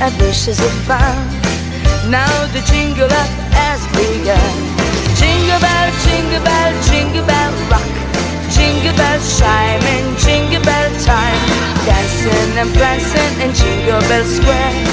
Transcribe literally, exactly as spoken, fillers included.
and wishes of fun. Now the jingle up has begun. Jingle bell, jingle bell, jingle bell rock. Jingle bells chiming, jingle bell time. Dancing and prancing in Jingle Bell Square.